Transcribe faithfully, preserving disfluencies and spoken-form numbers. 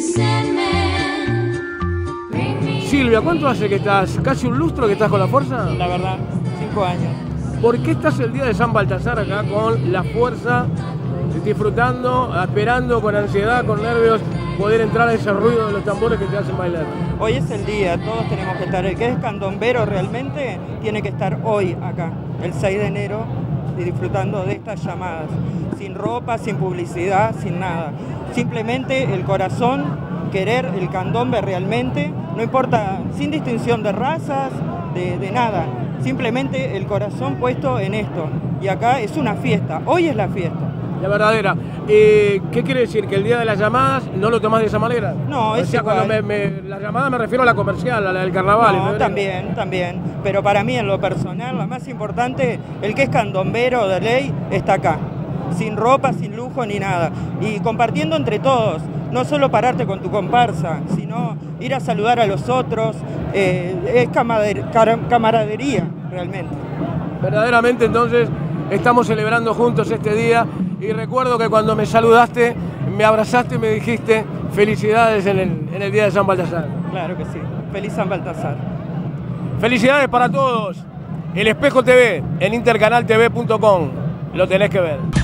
Silvia, ¿cuánto hace que estás? ¿Casi un lustro que estás con la fuerza? La verdad, cinco años. ¿Por qué estás el día de San Baltasar acá con la fuerza, disfrutando, esperando con ansiedad, con nervios, poder entrar a ese ruido de los tambores que te hacen bailar? Hoy es el día, todos tenemos que estar. El que es candombero realmente tiene que estar hoy acá, el seis de enero, y disfrutando de estas llamadas. Sin ropa, sin publicidad, sin nada. Simplemente el corazón, querer el candombe realmente, no importa, sin distinción de razas, de, de nada. Simplemente el corazón puesto en esto. Y acá es una fiesta, hoy es la fiesta. La verdadera. Eh, ¿Qué quiere decir? ¿Que el día de las llamadas no lo tomás de esa manera? No, es o sea, igual. Cuando me, me, la llamada me refiero a la comercial, a la del carnaval. No, también, también. Pero para mí, en lo personal, lo más importante, el que es candombero de ley está acá. Sin ropa, sin lujo, ni nada. Y compartiendo entre todos. No solo pararte con tu comparsa, sino ir a saludar a los otros. Eh, es camaradería, realmente. Verdaderamente, entonces, estamos celebrando juntos este día. Y recuerdo que cuando me saludaste, me abrazaste y me dijiste felicidades en el, en el día de San Baltasar. Claro que sí. Feliz San Baltasar. Felicidades para todos. El Espejo T V en intercanal t v punto com. Lo tenés que ver.